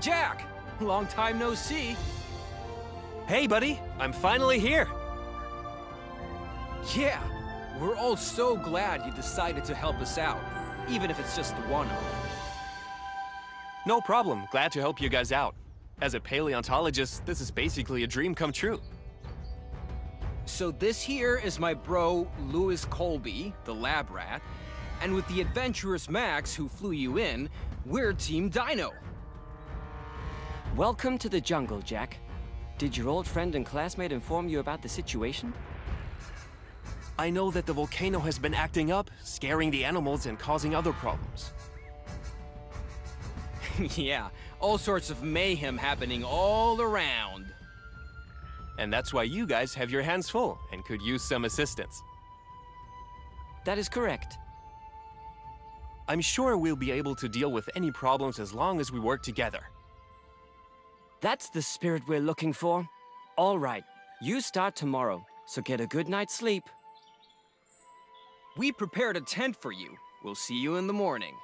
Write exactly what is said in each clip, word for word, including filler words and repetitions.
Jack! Long time no see. Hey, buddy! I'm finally here! Yeah, we're all so glad you decided to help us out, even if it's just the one-off. No problem. Glad to help you guys out. As a paleontologist, this is basically a dream come true. So this here is my bro, Louis Colby, the lab rat, and with the adventurous Max who flew you in, we're Team Dino. Welcome to the jungle, Jack. Did your old friend and classmate inform you about the situation? I know that the volcano has been acting up, scaring the animals and causing other problems. Yeah, all sorts of mayhem happening all around. And that's why you guys have your hands full and could use some assistance. That is correct. I'm sure we'll be able to deal with any problems as long as we work together. That's the spirit we're looking for. All right, you start tomorrow, so get a good night's sleep. We prepared a tent for you. We'll see you in the morning.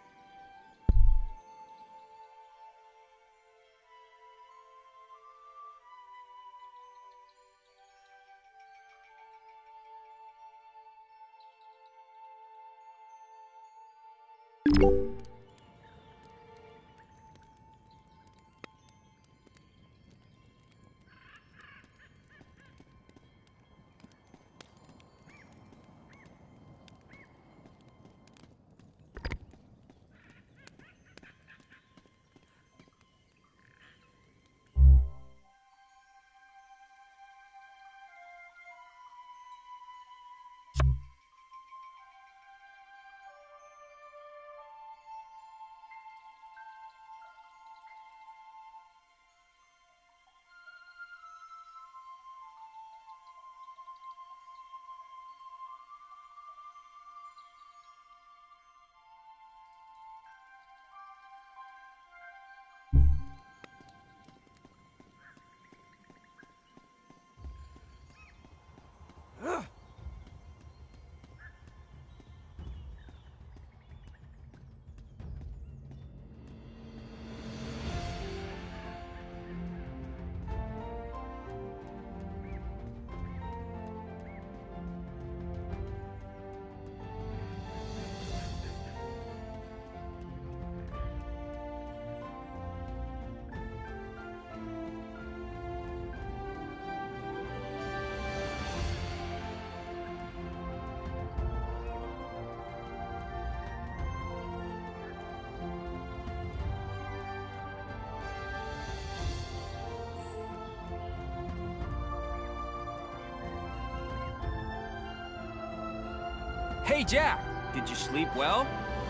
Hey, Jack! Did you sleep well?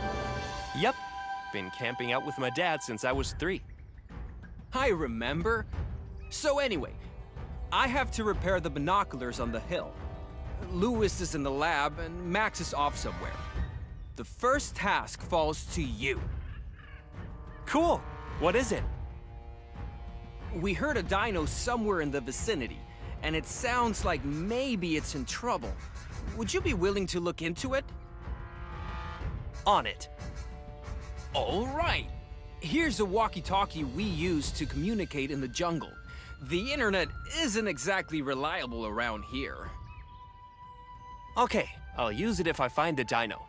Yep. Been camping out with my dad since I was three. I remember. So anyway, I have to repair the binoculars on the hill. Louis is in the lab and Max is off somewhere. The first task falls to you. Cool! What is it? We heard a dino somewhere in the vicinity, and it sounds like maybe it's in trouble. Would you be willing to look into it? On it. All right. Here's a walkie-talkie we use to communicate in the jungle. The internet isn't exactly reliable around here. Okay, I'll use it if I find the dino.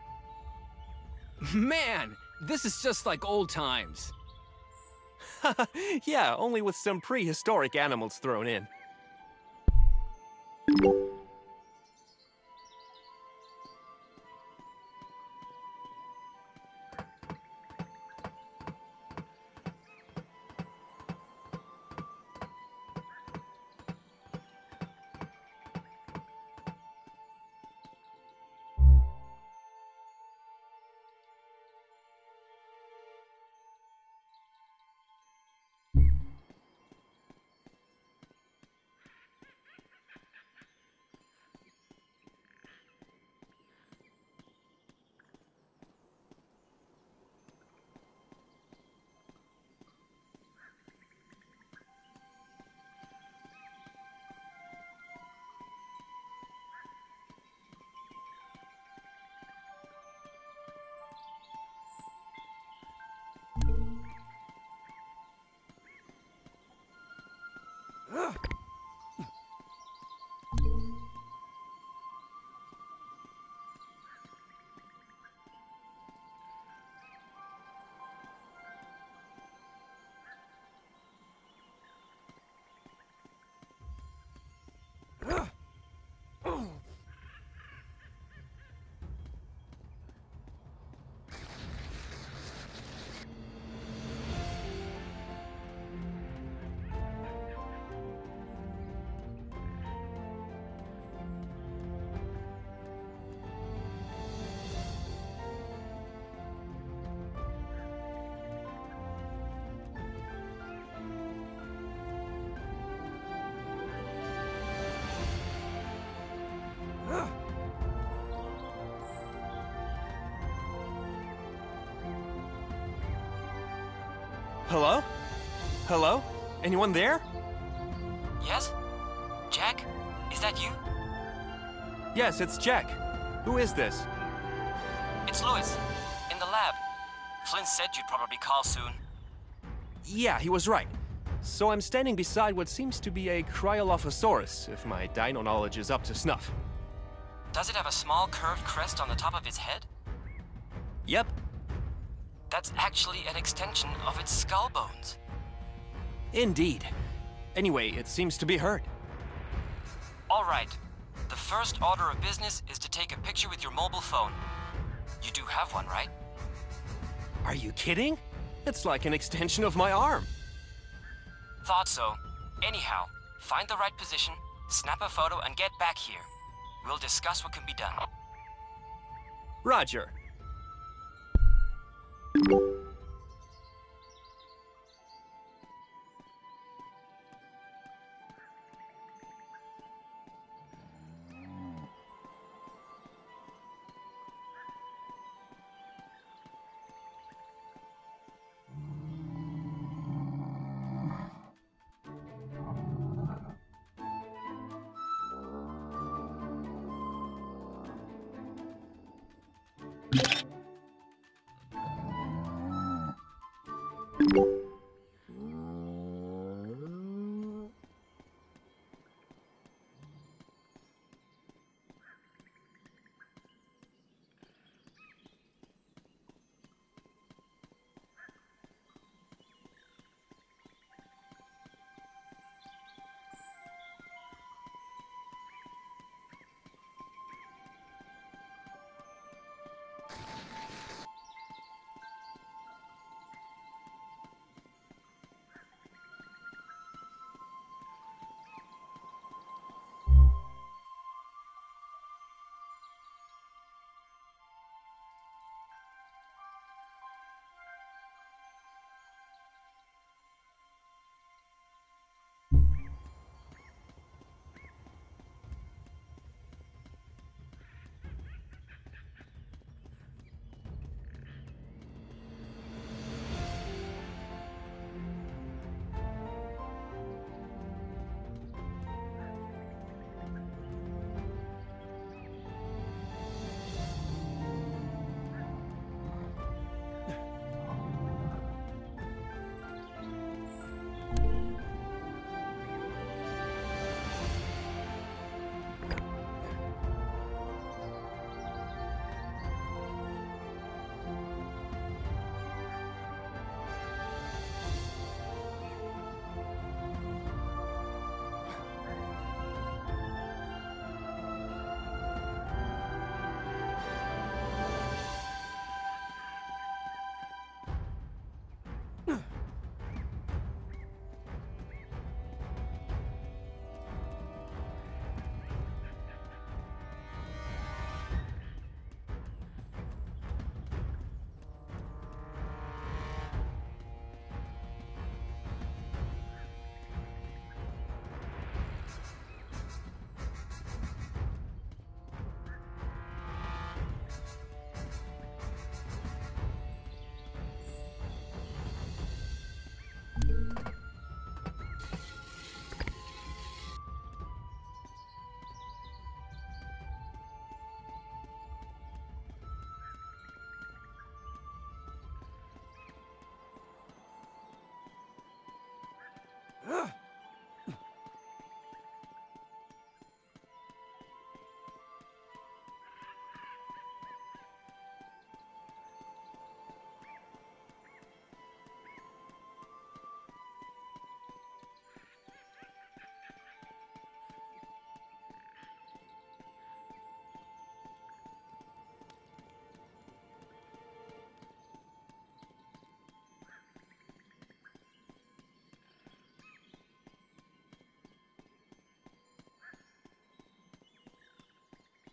Man, this is just like old times. Yeah, only with some prehistoric animals thrown in. Hello? Hello? Anyone there? Yes? Jack? Is that you? Yes, it's Jack. Who is this? It's Louis, in the lab. Flynn said you'd probably call soon. Yeah, he was right. So I'm standing beside what seems to be a Cryolophosaurus, if my dino knowledge is up to snuff. Does it have a small curved crest on the top of its head? Yep. That's actually an extension of its skull bones. Indeed. Anyway, it seems to be hurt. All right. The first order of business is to take a picture with your mobile phone. You do have one, right? Are you kidding? It's like an extension of my arm. Thought so. Anyhow, find the right position, snap a photo, and get back here. We'll discuss what can be done. Roger.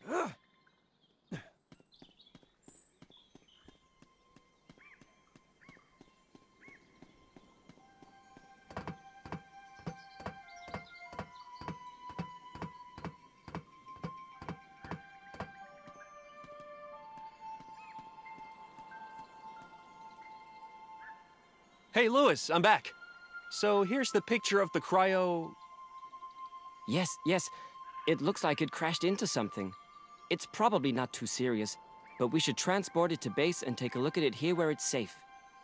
Hey, Lewis, I'm back. So here's the picture of the cryo... Yes, yes. It looks like it crashed into something. It's probably not too serious, but we should transport it to base and take a look at it here where it's safe.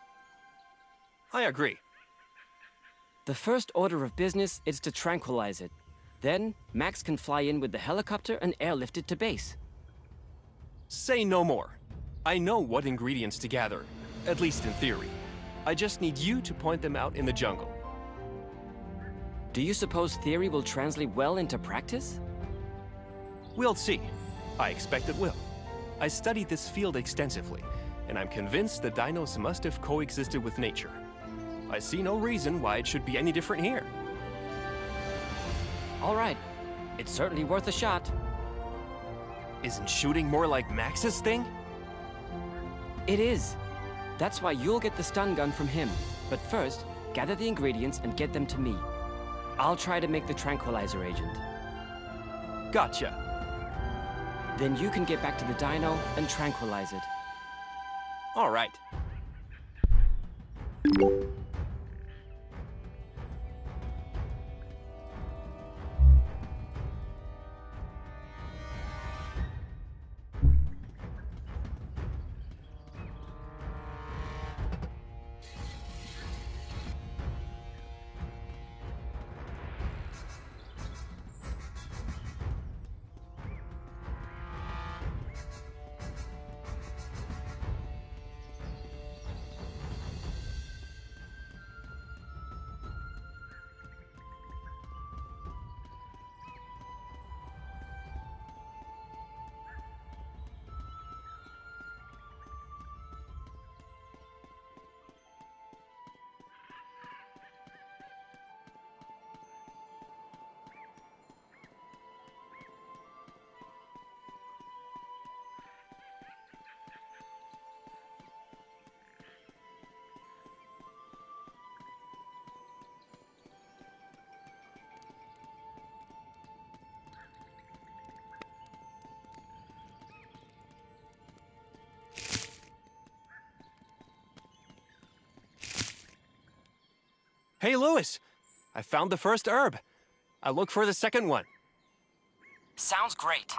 I agree. The first order of business is to tranquilize it. Then, Max can fly in with the helicopter and airlift it to base. Say no more. I know what ingredients to gather, at least in theory. I just need you to point them out in the jungle. Do you suppose theory will translate well into practice? We'll see. I expect it will. I studied this field extensively, and I'm convinced the dinos must have coexisted with nature. I see no reason why it should be any different here. All right. It's certainly worth a shot. Isn't shooting more like Max's thing? It is. That's why you'll get the stun gun from him. But first, gather the ingredients and get them to me. I'll try to make the tranquilizer agent. Gotcha. Then you can get back to the dino and tranquilize it. All right. Hey, Lewis! I found the first herb. I'll look for the second one. Sounds great.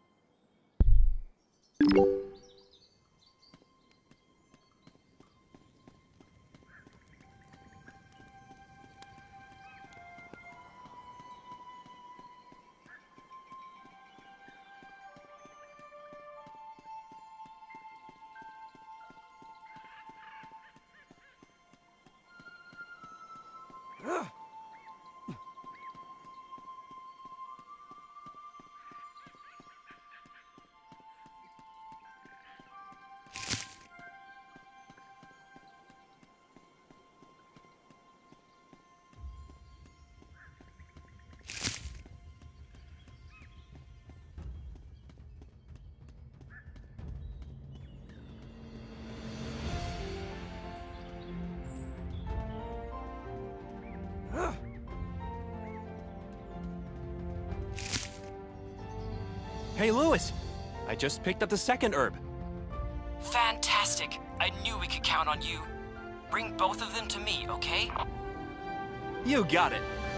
Hey, Lewis! I just picked up the second herb. Fantastic! I knew we could count on you. Bring both of them to me, okay? You got it!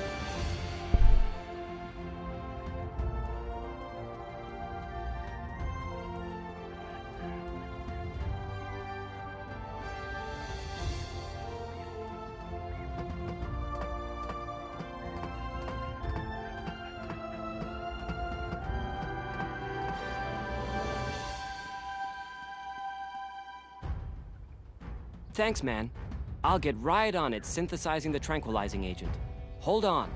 Thanks, man. I'll get right on it synthesizing the tranquilizing agent. Hold on.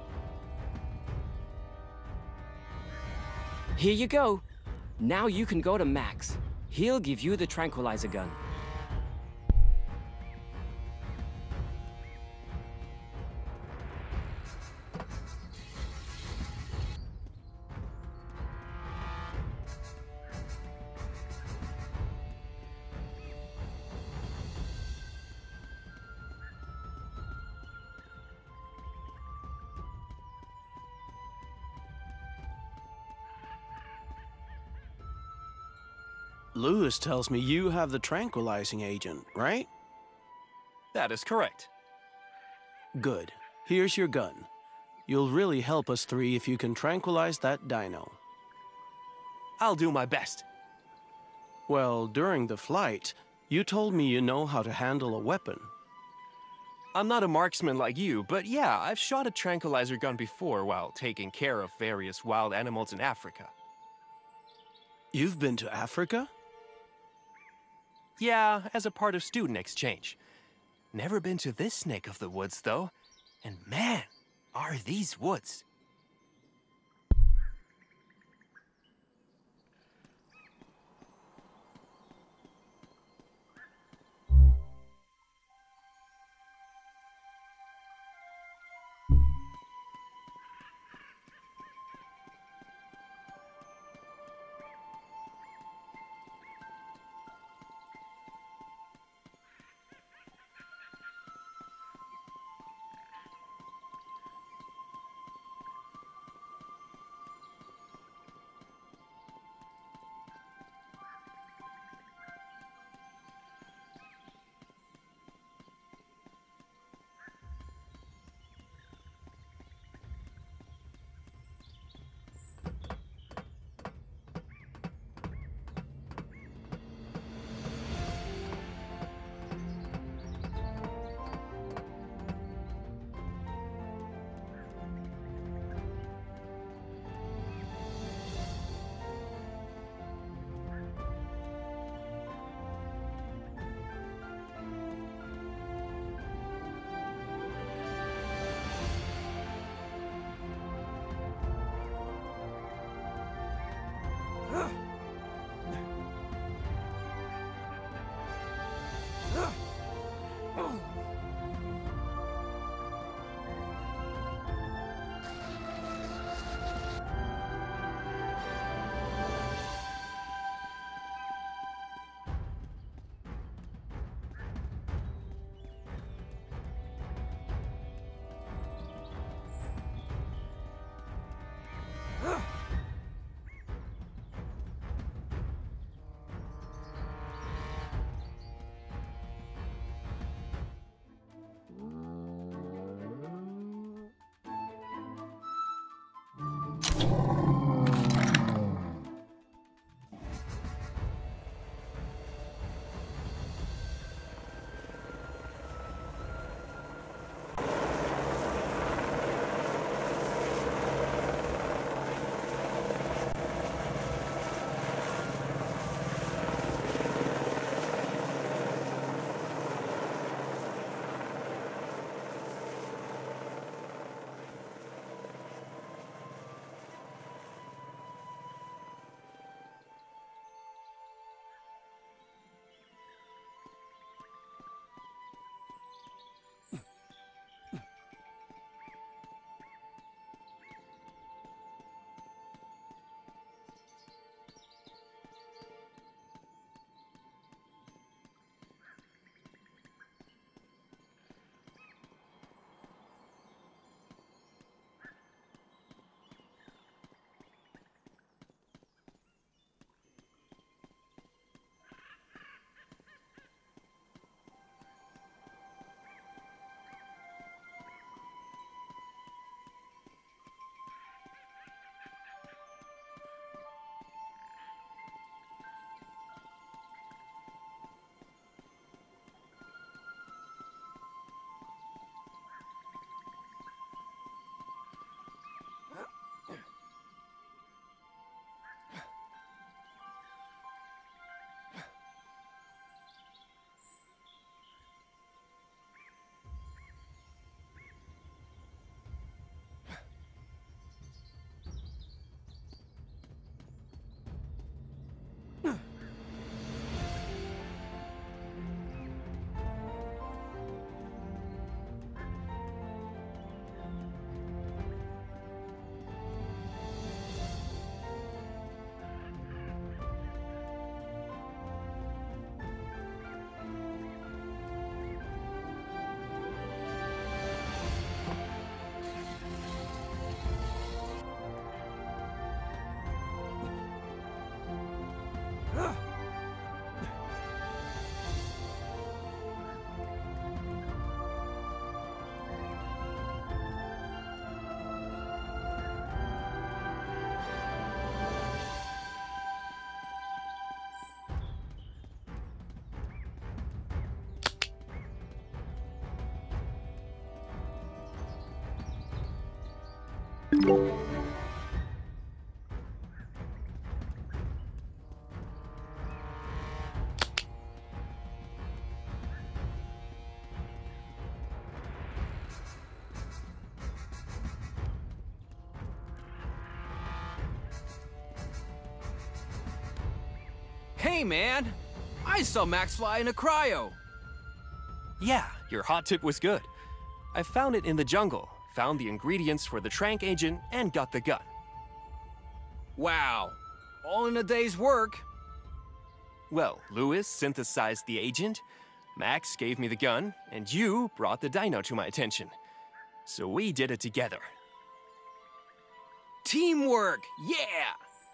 Here you go. Now you can go to Max. He'll give you the tranquilizer gun. Lewis tells me you have the tranquilizing agent, right? That is correct. Good. Here's your gun. You'll really help us three if you can tranquilize that dino. I'll do my best. Well, during the flight, you told me you know how to handle a weapon. I'm not a marksman like you, but yeah, I've shot a tranquilizer gun before while taking care of various wild animals in Africa. You've been to Africa? Yeah, as a part of student exchange. Never been to this neck of the woods, though. And man, are these woods. Hey, man! I saw Max fly in a cryo! Yeah, your hot tip was good. I found it in the jungle, found the ingredients for the trank agent, and got the gun. Wow, all in a day's work. Well, Lewis synthesized the agent, Max gave me the gun, and you brought the dino to my attention. So we did it together. Teamwork, yeah!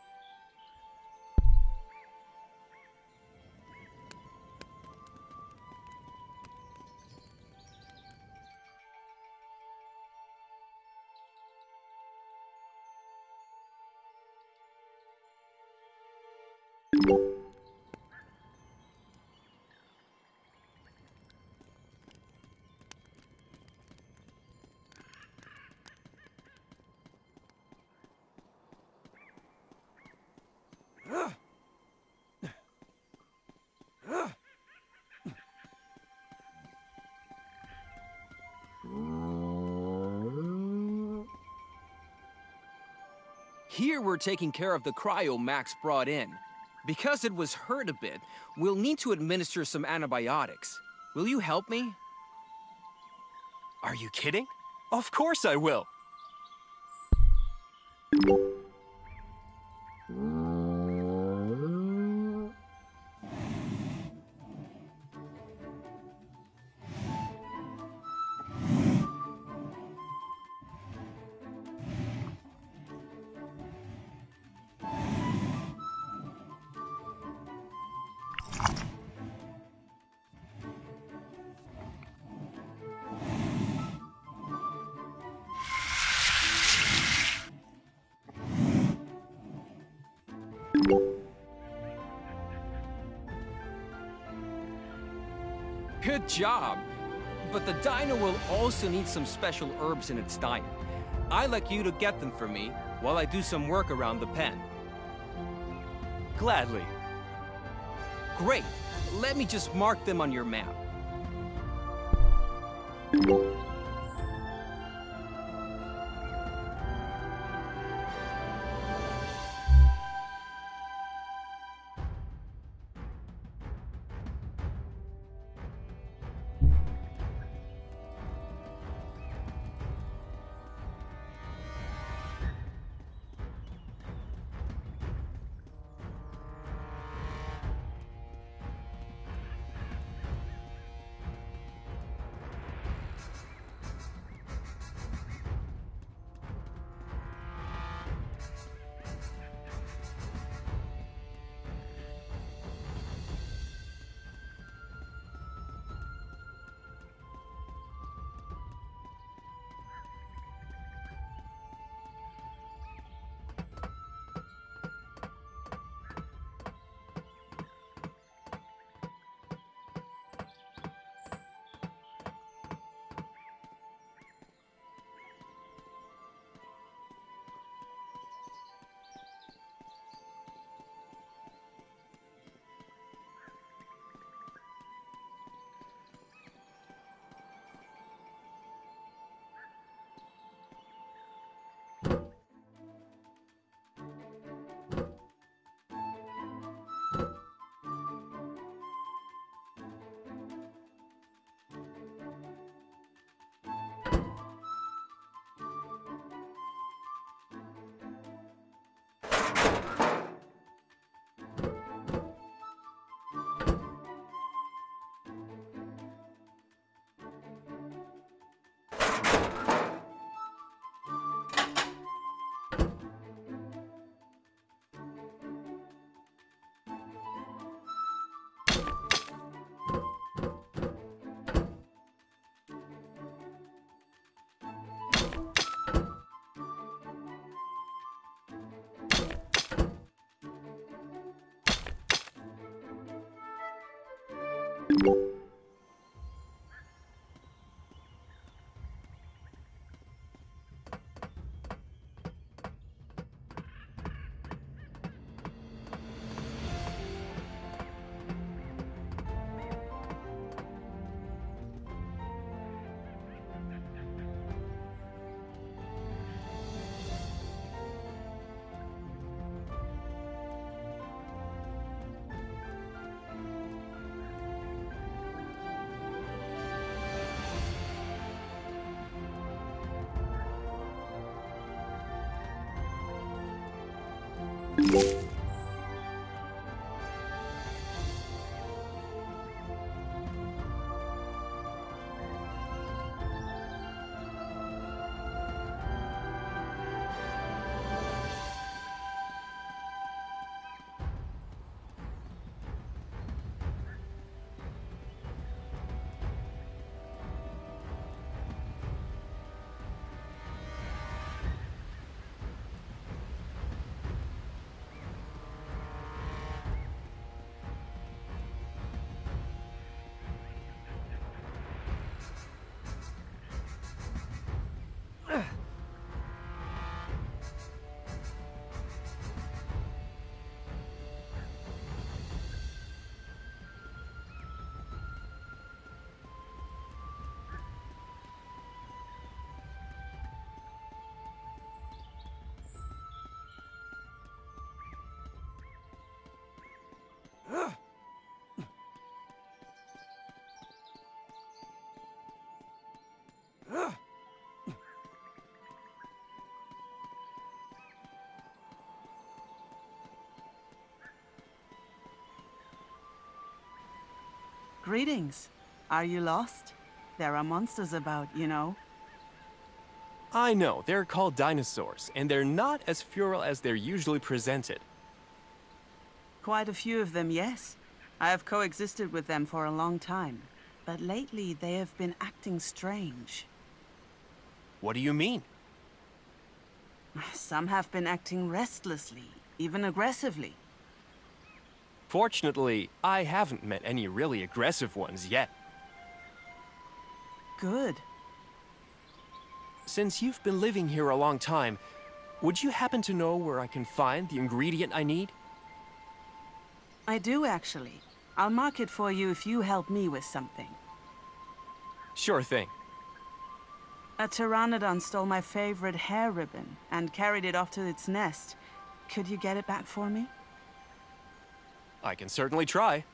Here we're taking care of the cryo Max brought in. Because it was hurt a bit, we'll need to administer some antibiotics. Will you help me? Are you kidding? Of course I will. Good job! But the dino will also need some special herbs in its diet. I'd like you to get them for me while I do some work around the pen. Gladly. Great! Let me just mark them on your map. Greetings. Are you lost? There are monsters about, you know. I know, they're called dinosaurs, and they're not as feral as they're usually presented. Quite a few of them, yes. I have coexisted with them for a long time. But lately, they have been acting strange. What do you mean? Some have been acting restlessly, even aggressively. Fortunately, I haven't met any really aggressive ones yet. Good. Since you've been living here a long time, would you happen to know where I can find the ingredient I need? I do, actually. I'll mark it for you if you help me with something. Sure thing. A pteranodon stole my favorite hair ribbon and carried it off to its nest. Could you get it back for me? I can certainly try.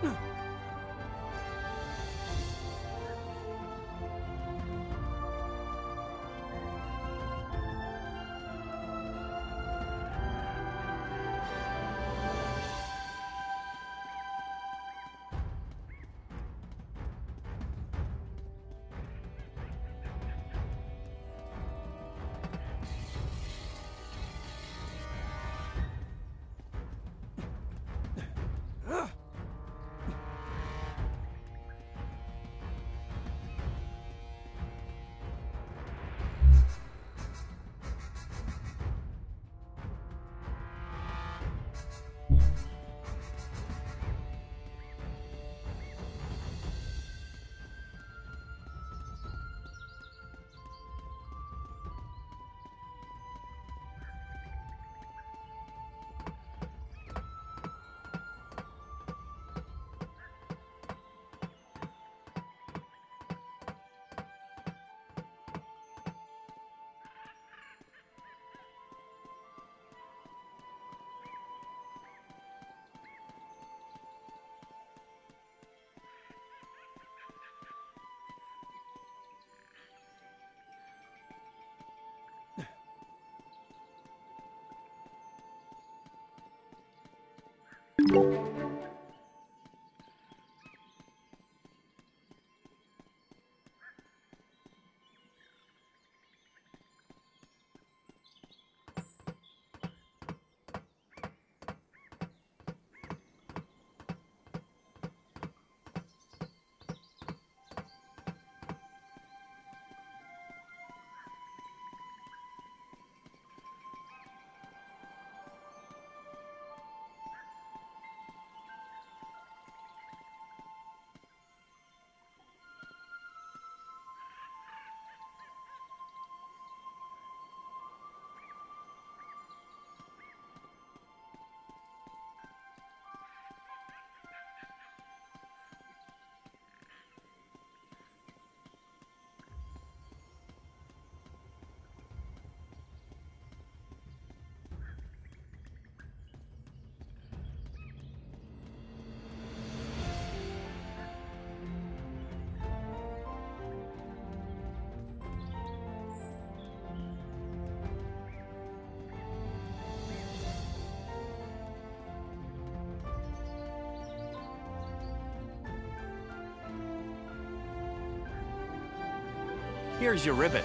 Here's your ribbon.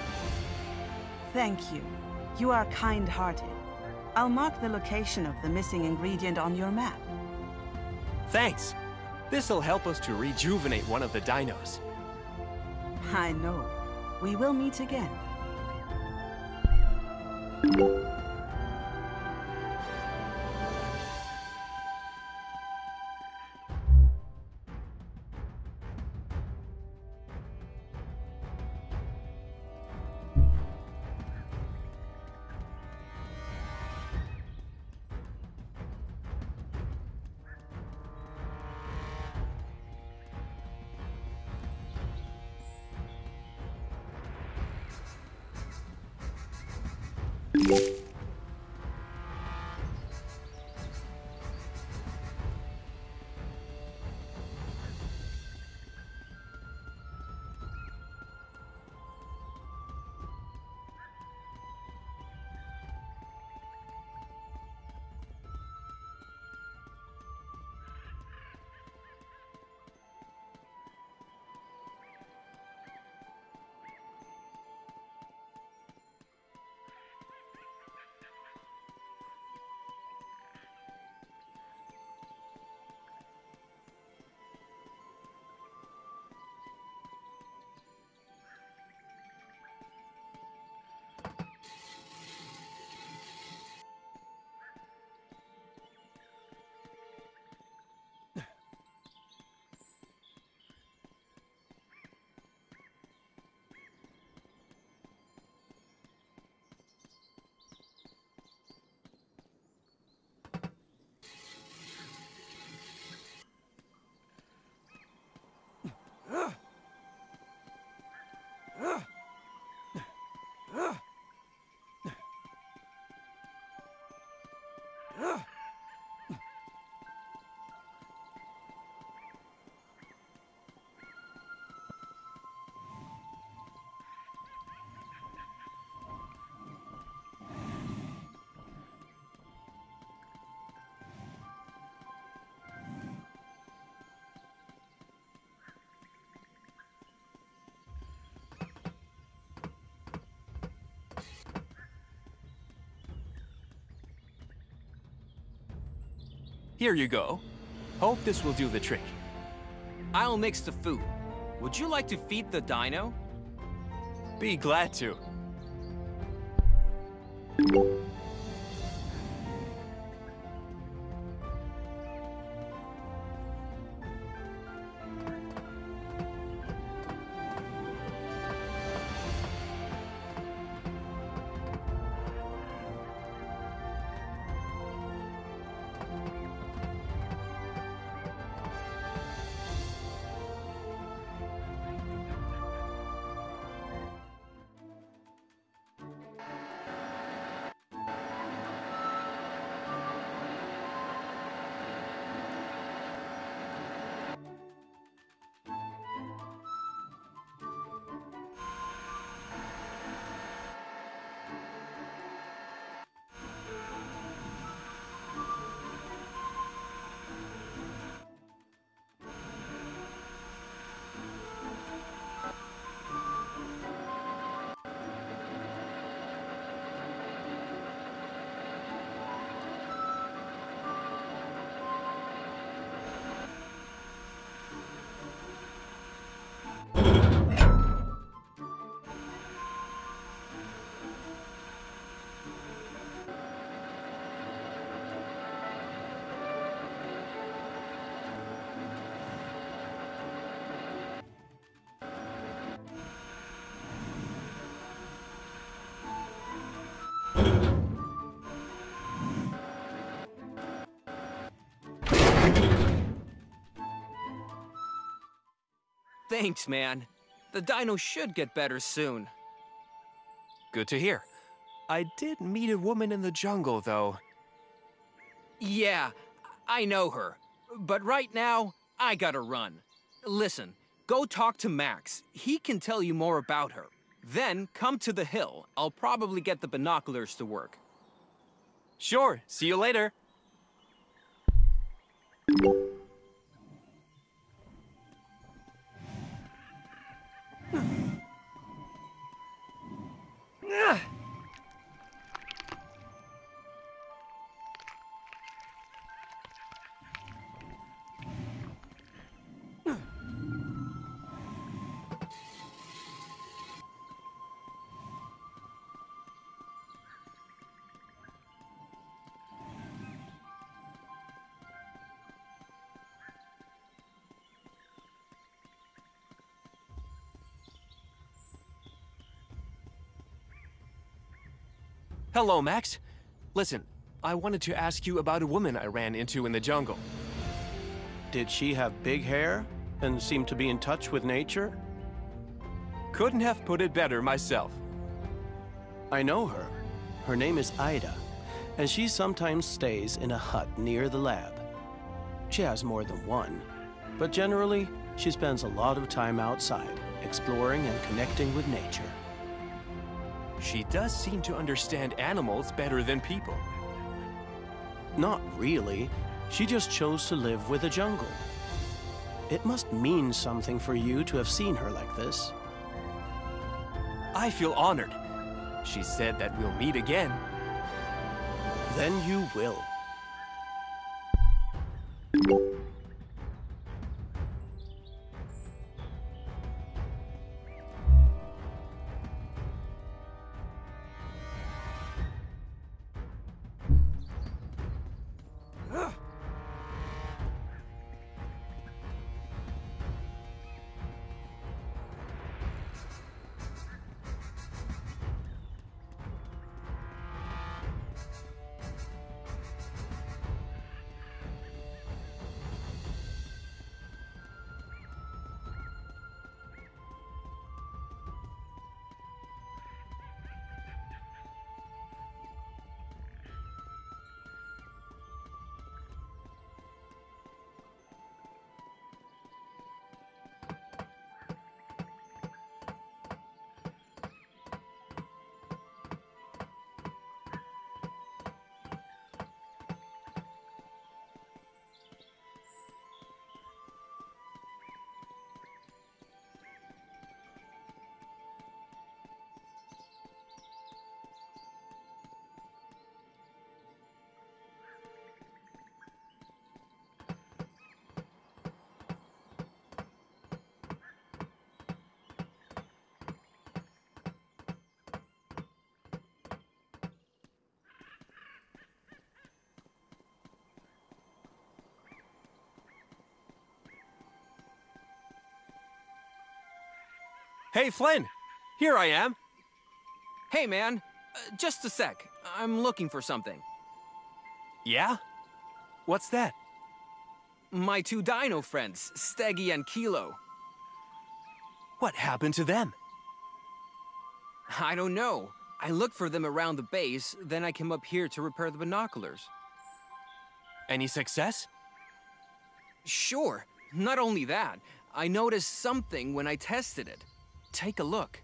Thank you. You are kind-hearted. I'll mark the location of the missing ingredient on your map. Thanks. This'll help us to rejuvenate one of the dinos. I know. We will meet again. Here you go. Hope this will do the trick. I'll mix the food. Would you like to feed the dino? Be glad to. Thanks, man. The dino should get better soon. Good to hear. I did meet a woman in the jungle, though. Yeah, I know her. But right now, I gotta run. Listen, go talk to Max. He can tell you more about her. Then come to the hill. I'll probably get the binoculars to work. Sure, see you later. Hello, Max. Listen, I wanted to ask you about a woman I ran into in the jungle. Did she have big hair and seem to be in touch with nature? Couldn't have put it better myself. I know her. Her name is Ida, and she sometimes stays in a hut near the lab. She has more than one, but generally, she spends a lot of time outside, exploring and connecting with nature. She does seem to understand animals better than people. Not really. She just chose to live with the jungle. It must mean something for you to have seen her like this. I feel honored. She said that we'll meet again. Then you will. Hey, Flynn! Here I am! Hey, man. Uh, just a sec. I'm looking for something. Yeah? What's that? My two dino friends, Steggy and Kilo. What happened to them? I don't know. I looked for them around the base, then I came up here to repair the binoculars. Any success? Sure. Not only that, I noticed something when I tested it. Take a look.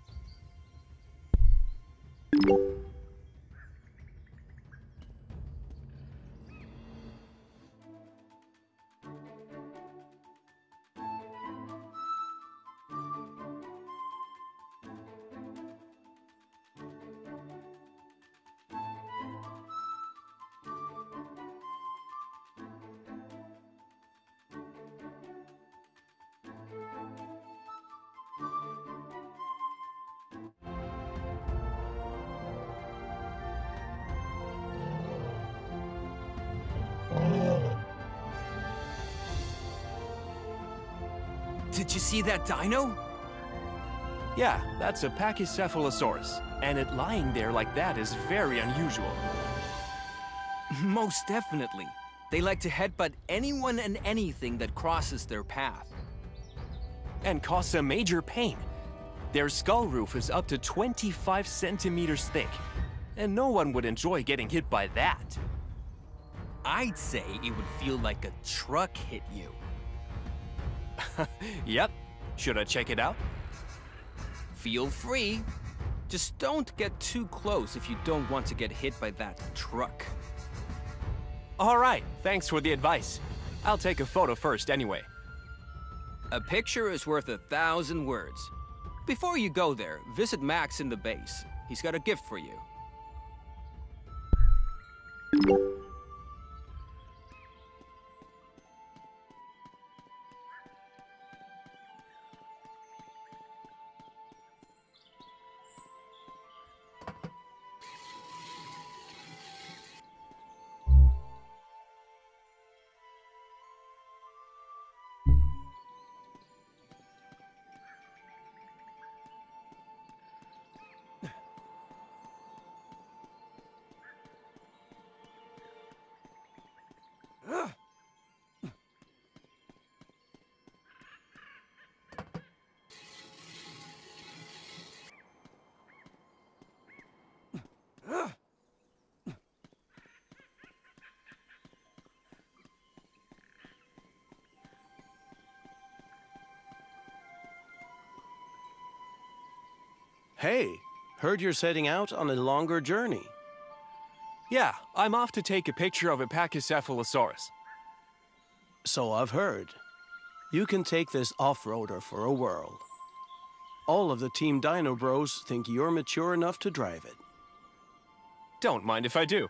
Did you see that dino? Yeah, that's a Pachycephalosaurus, and it lying there like that is very unusual. Most definitely. They like to headbutt anyone and anything that crosses their path. And cause a major pain. Their skull roof is up to twenty-five centimeters thick, and no one would enjoy getting hit by that. I'd say it would feel like a truck hit you. Yep. Should I check it out? Feel free. Just don't get too close if you don't want to get hit by that truck. All right, thanks for the advice. I'll take a photo first anyway. A picture is worth a thousand words. Before you go there, visit Max in the base. He's got a gift for you. Hey, heard you're setting out on a longer journey. Yeah, I'm off to take a picture of a Pachycephalosaurus. So I've heard. You can take this off-roader for a whirl. All of the Team Dino bros think you're mature enough to drive it. Don't mind if I do.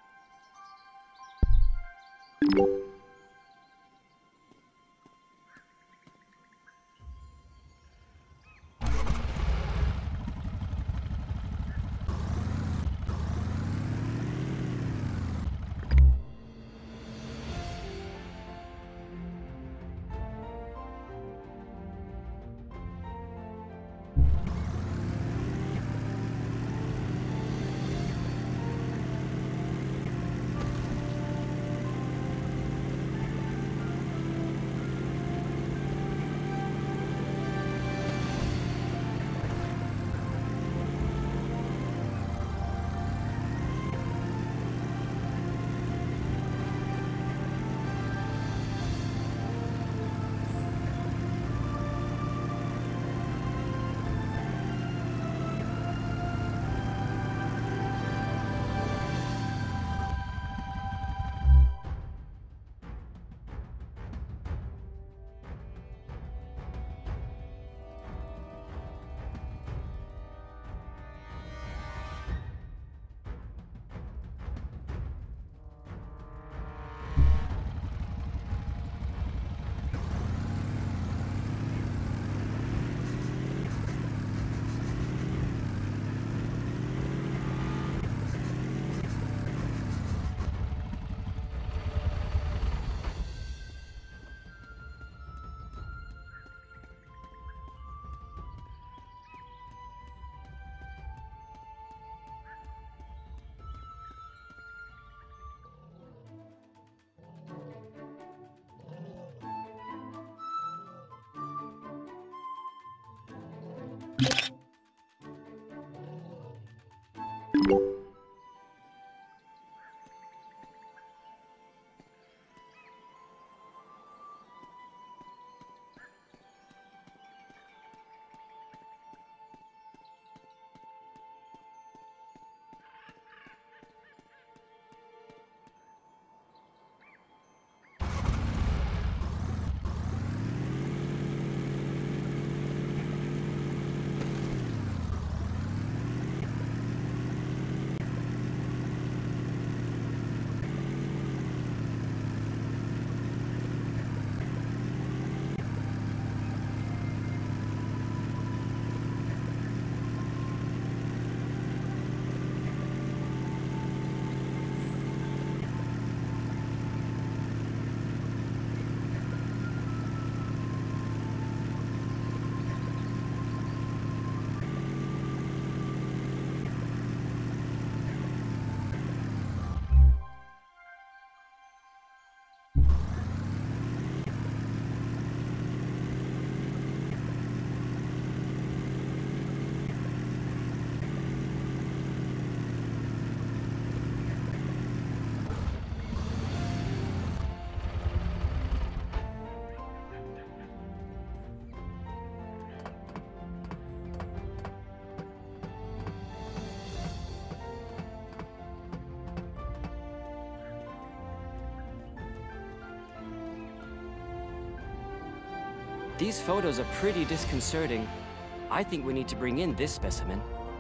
These photos are pretty disconcerting. I think we need to bring in this specimen.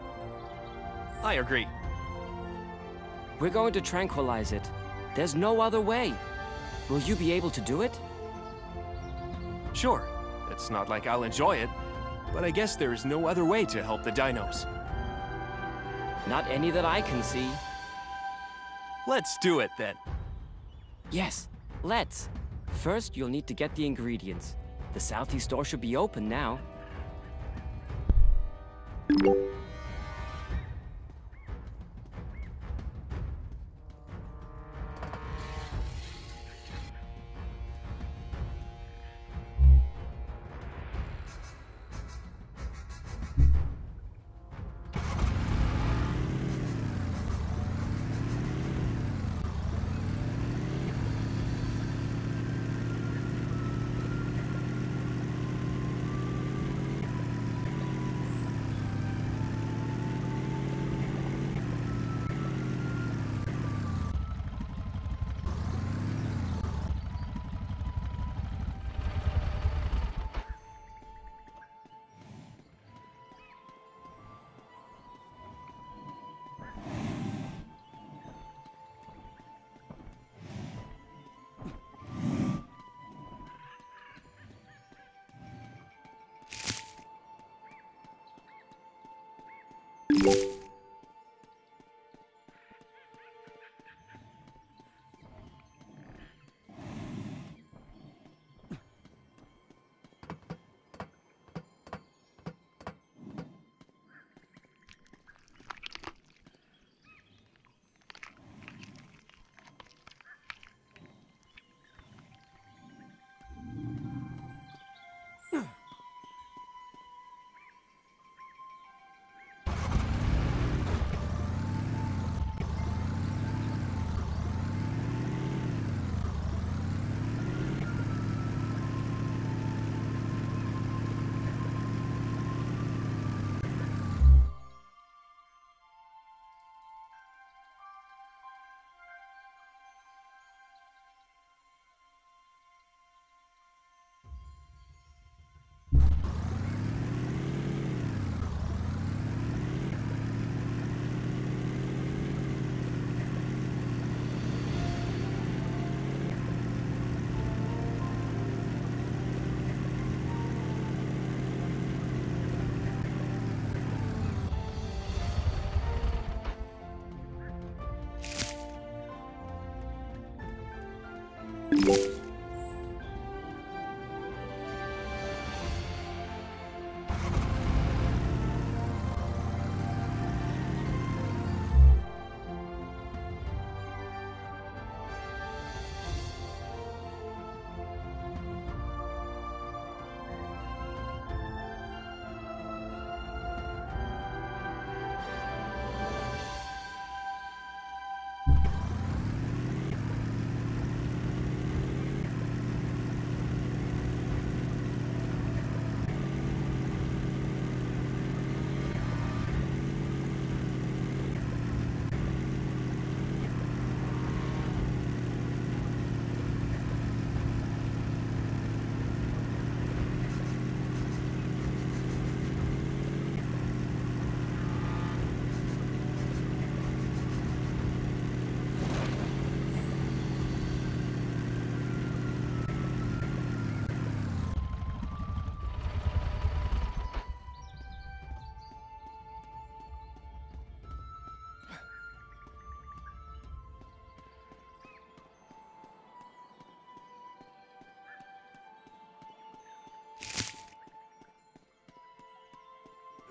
I agree. We're going to tranquilize it. There's no other way. Will you be able to do it? Sure. It's not like I'll enjoy it, but I guess there is no other way to help the dinos. Not any that I can see. Let's do it then. Yes, let's. First, you'll need to get the ingredients. The southeast door should be open now.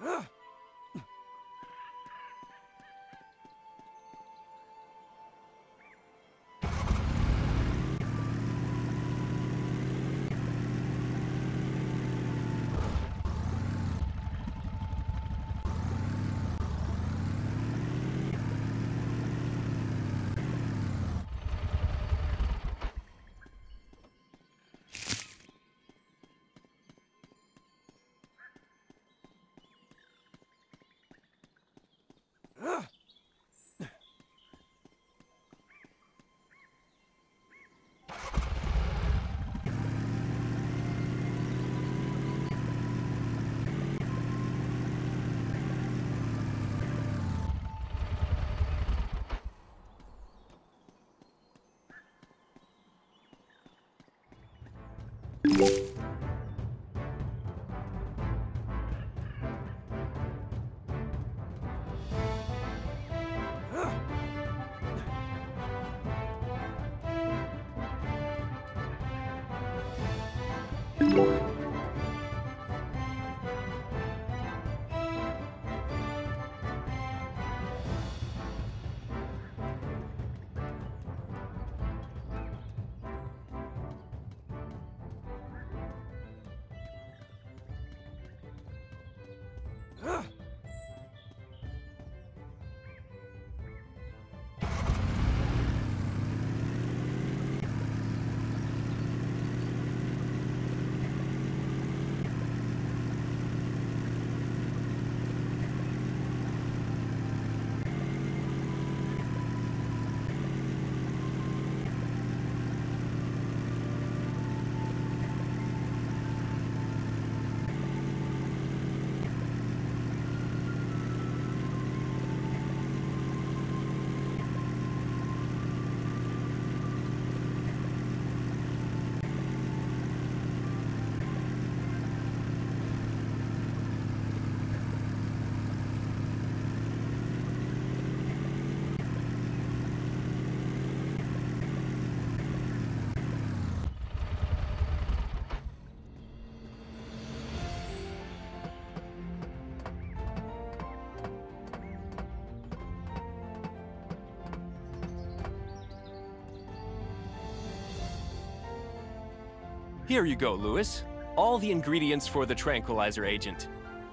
Here you go, Louis. All the ingredients for the tranquilizer agent.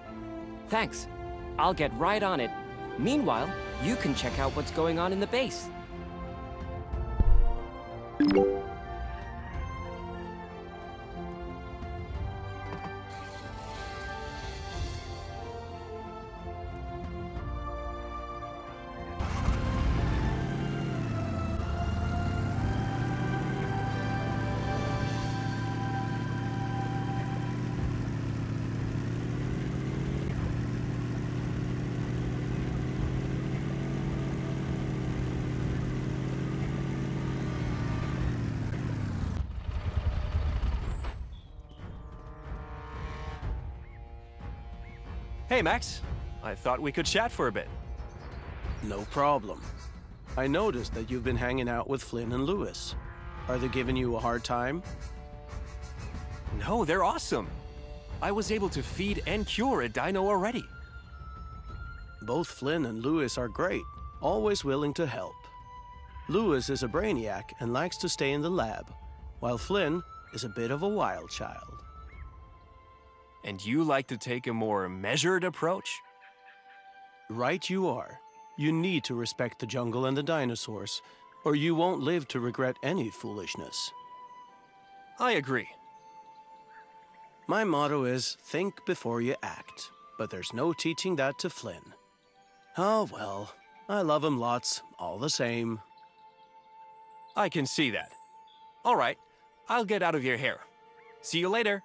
Thanks. I'll get right on it. Meanwhile, you can check out what's going on in the base. Hey, Max. I thought we could chat for a bit. No problem. I noticed that you've been hanging out with Flynn and Louis. Are they giving you a hard time? No, they're awesome. I was able to feed and cure a dino already. Both Flynn and Louis are great, always willing to help. Louis is a brainiac and likes to stay in the lab, while Flynn is a bit of a wild child. And you like to take a more measured approach? Right you are. You need to respect the jungle and the dinosaurs, or you won't live to regret any foolishness. I agree. My motto is, think before you act, but there's no teaching that to Flynn. Oh well, I love him lots, all the same. I can see that. All right, I'll get out of your hair. See you later.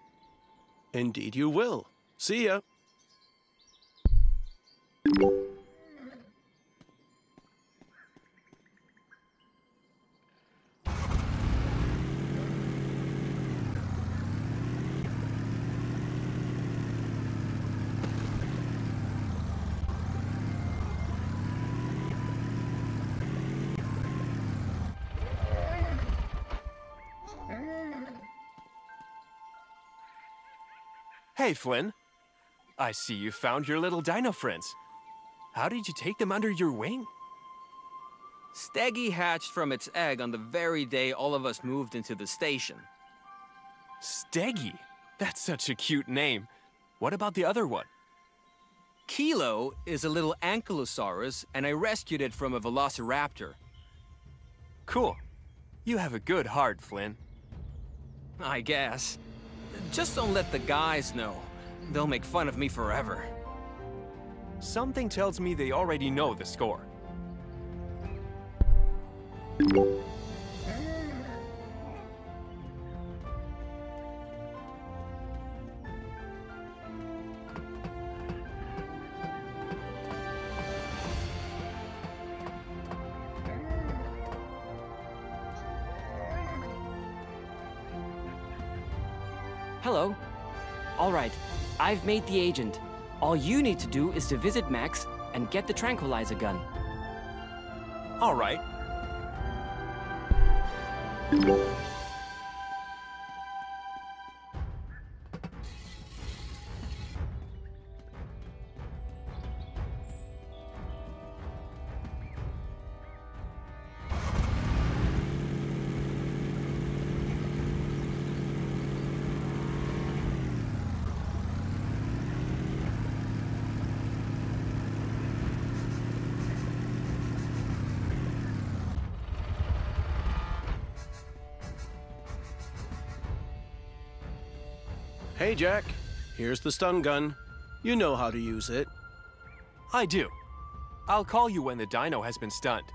Indeed you will. See ya. Hey, Flynn. I see you found your little dino friends. How did you take them under your wing? Steggy hatched from its egg on the very day all of us moved into the station. Steggy? That's such a cute name. What about the other one? Kilo is a little ankylosaurus, and I rescued it from a Velociraptor. Cool. You have a good heart, Flynn. I guess. Just don't let the guys know. They'll make fun of me forever. Something tells me they already know the score. Hello. All right, I've made the agent. All you need to do is to visit Max and get the tranquilizer gun. All right. Hey, Jack. Here's the stun gun. You know how to use it. I do. I'll call you when the dino has been stunned.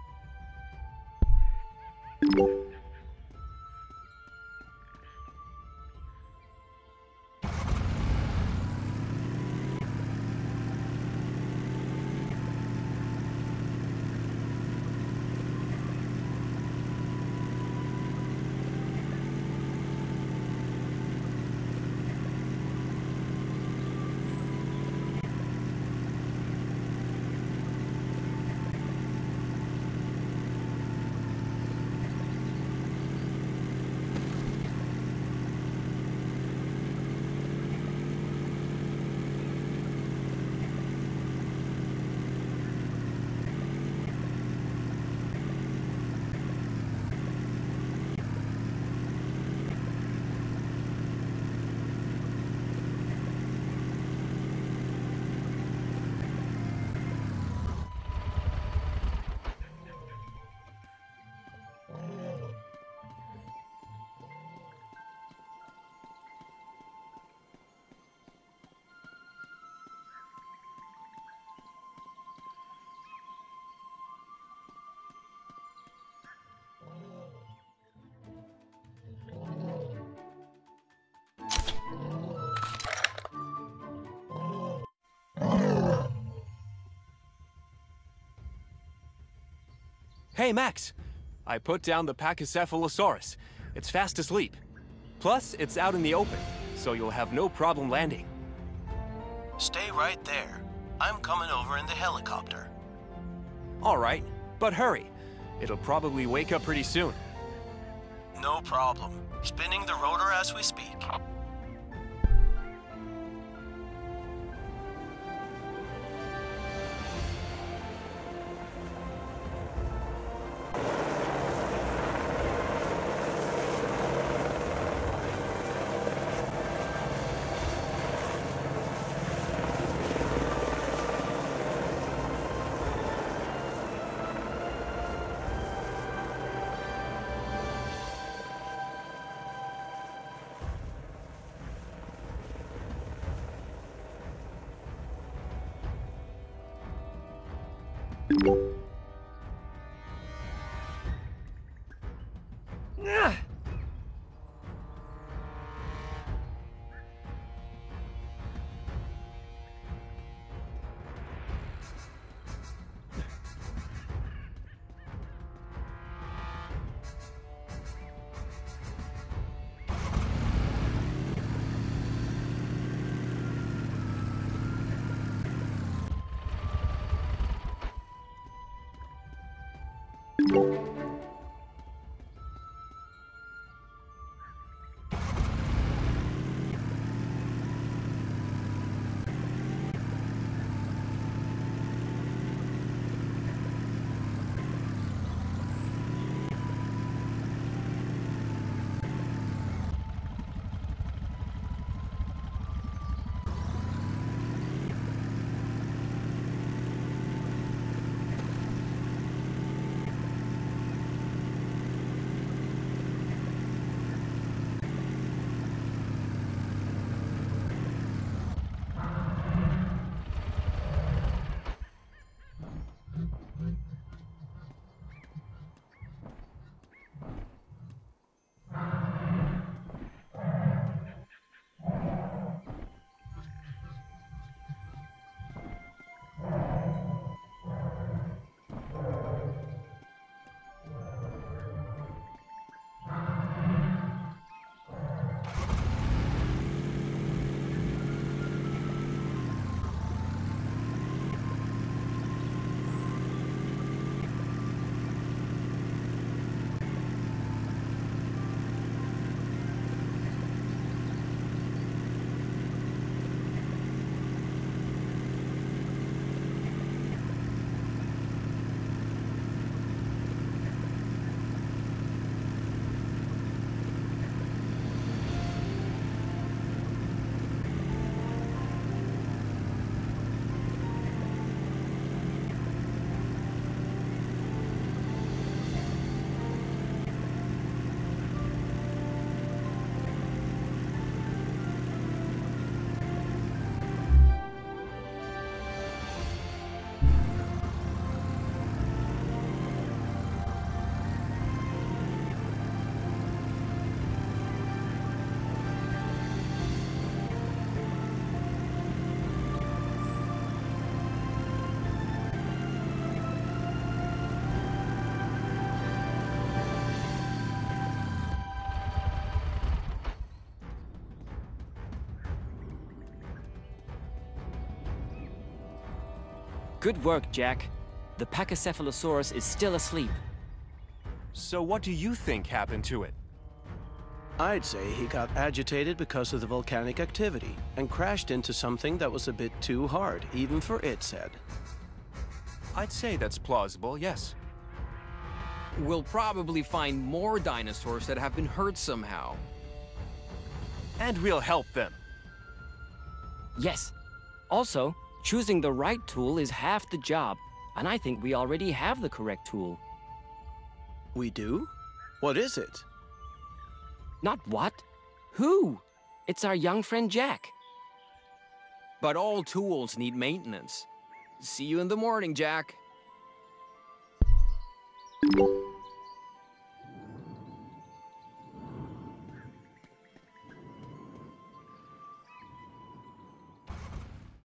Hey, Max! I put down the Pachycephalosaurus. It's fast asleep. Plus, it's out in the open, so you'll have no problem landing. Stay right there. I'm coming over in the helicopter. All right, but hurry. It'll probably wake up pretty soon. No problem. Spinning the rotor as we speak. Good work, Jack. The Pachycephalosaurus is still asleep. So what do you think happened to it? I'd say he got agitated because of the volcanic activity and crashed into something that was a bit too hard, even for its head. I'd say that's plausible, yes. We'll probably find more dinosaurs that have been hurt somehow. And we'll help them. Yes. Also, choosing the right tool is half the job, and I think we already have the correct tool. We do? What is it? Not what? Who? It's our young friend Jack. But all tools need maintenance. See you in the morning, Jack.